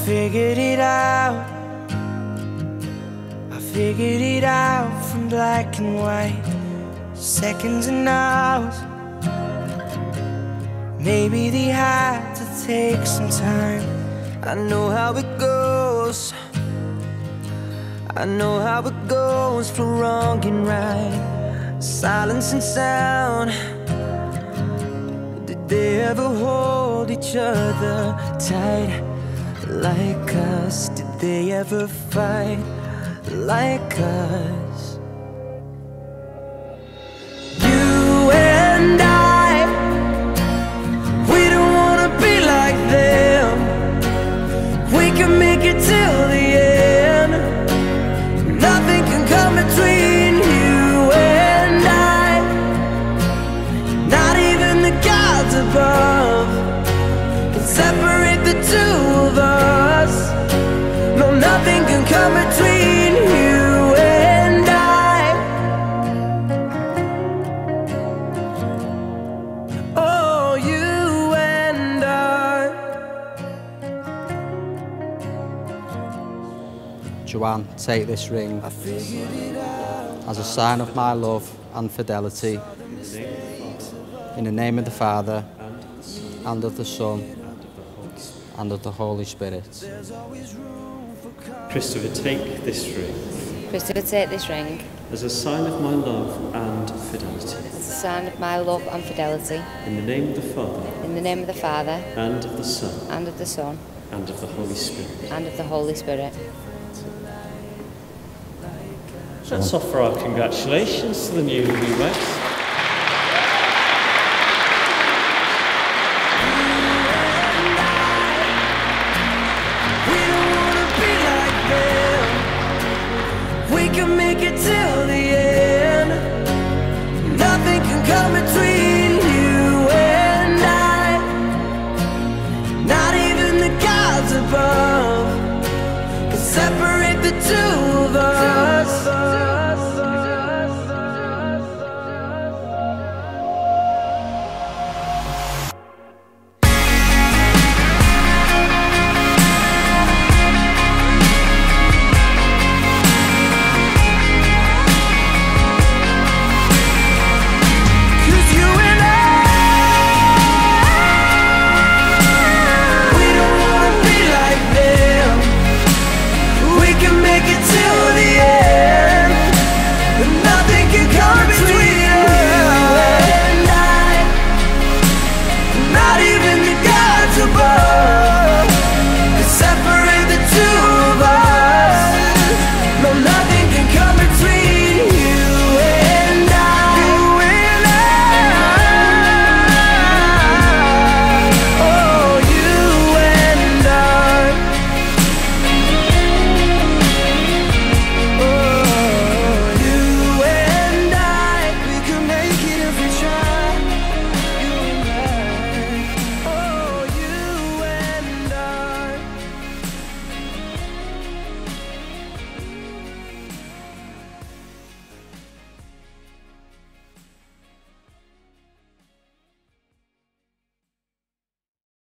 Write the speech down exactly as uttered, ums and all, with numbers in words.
figured it out. I figured it out from black and white, seconds and hours. Maybe they had to take some time. I know how it goes. I know how it goes for wrong and right, silence and sound. Did they ever hold each other tight like us? Did they ever fight like us? You and I, we don't wanna be like them. We can make it till the end. Nothing can come between you and I, not even the gods above can separate the two of us. No, nothing can come between you and I. Oh, you and I. Joanne, take this ring as a sign of my love and fidelity. In the name of the Father, and of the Son, and of the Holy Spirit. Christopher, take this ring Christopher, take this ring as a sign of my love and fidelity. as a sign of my love and fidelity. In the name of the Father, In the name of the Father, and of the Son, and of the Son, and of the Holy Spirit. and of the Holy Spirit. Let's offer our congratulations to the newlyweds. We can make it till the end. Nothing can come between you and I, not even the gods above can separate the two